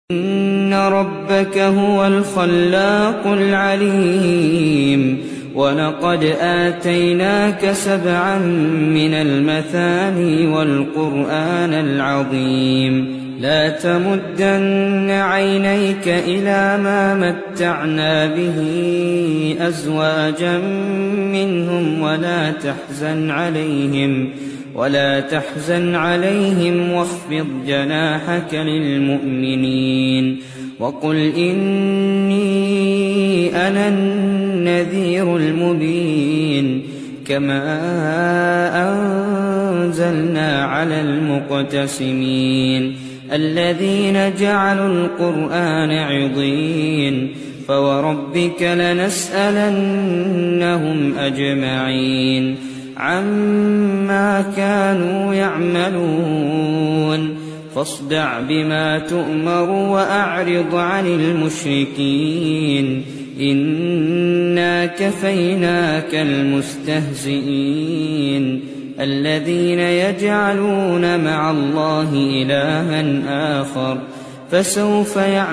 إن ربك هو الخلاق العليم ولقد آتيناك 7 من المثاني والقرآن العظيم لا تمدن عينيك إلى ما متعنا به أزواجا منهم ولا تحزن عليهم واخفض جناحك للمؤمنين وقل إني أنا النذير المبين كما أنزلنا على المقتسمين الذين جعلوا القرآن عضين فوربك لنسألنهم أجمعين عما كانوا يعملون فاصدع بما تؤمر وأعرض عن المشركين إنا كفيناك المستهزئين الذين يجعلون مع الله إلها آخر فسوف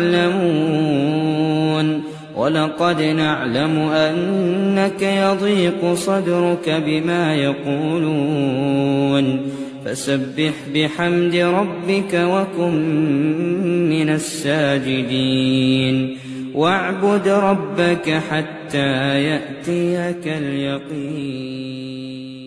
يعلمون ولقد نعلم أنك يضيق صدرك بما يقولون فسبح بحمد ربك وكن من الساجدين واعبد ربك حتى يأتيك اليقين.